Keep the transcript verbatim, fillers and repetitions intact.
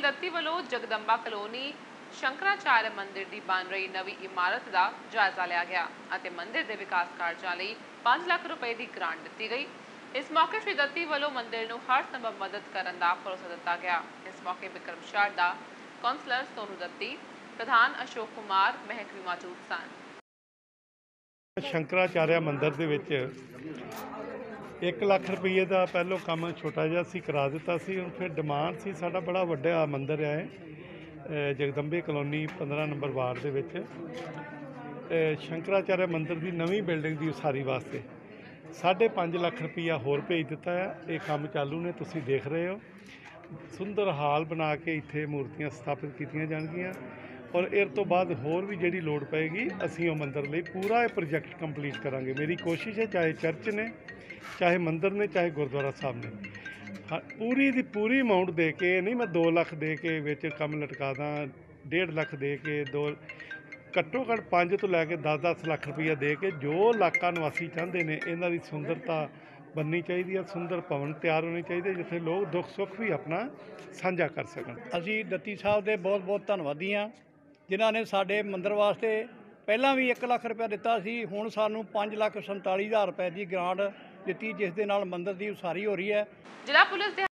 तहसील दत्ती वालों जगदंबा कलोनी शंकराचार्य मंदिर की बन रही नवी इमारत का जायजा लिया गया और मंदिर के विकास कार्यों लिए पांच लाख रुपए की ग्रांट दी गई। इस मौके श्री दत्ती वालों मंदिर को हर संभव मदद करने का भरोसा दिता गया। इस मौके विक्रम शारदा, कौंसलर सोनू दत्ती, प्रधान अशोक कुमार महक भी मौजूद सन। शंकराचार्य मंदिर ਦੇ ਵਿੱਚ एक लाख रुपये का पहलों काम छोटा जिहा सी करा दिता सी। हुण फिर डिमांड सी साडा बड़ा वड्डा मंदिर है जगदंबे कलोनी पंद्रह नंबर वार्ड दे विच शंकराचार्य मंदिर की नवीं बिल्डिंग की उसारी वास्ते साढ़े पाँच लाख रुपया होर भेज दिता है। ये काम चालू ने, तुसीं देख रहे हो। सुंदर हाल बना के इत्थे मूर्तियां स्थापित कीतियां जाणगीਆਂ और इस तो बाद होर भी जिहड़ी लोड़ पेगी असीं वो मंदिर लई पूरा प्रोजेक्ट कंप्लीट करांगे। मेरी कोशिश है चाहे चर्च ने, चाहे मंदिर ने, चाहे गुरुद्वारा साहब ने, हाँ पूरी दी पूरी अमाउंट दे के नहीं, मैं दो लख दे के विच कम लटका दा, डेढ़ लख दे के दो घट्टो घट्ट पाँच तो लैके दस दस लख रुपया दे के जो इलाका निवासी चाहते हैं इन्हां दी सुंदरता बननी चाहिए है। सुंदर भवन तैयार होने चाहिए जिथे लोग दुख सुख भी अपना साझा कर सकन। असी दत्ती साहब के बहुत बहुत धन्नवादी हाँ जिन्हों ने साडे मंदिर वास्ते पहला भी एक लाख रुपया दिता सी, हुण सानू पाँच लाख संताली हज़ार रुपए की ग्रांट दी जिस दे नाल मंदिर की उसारी हो रही है। जिला पुलिस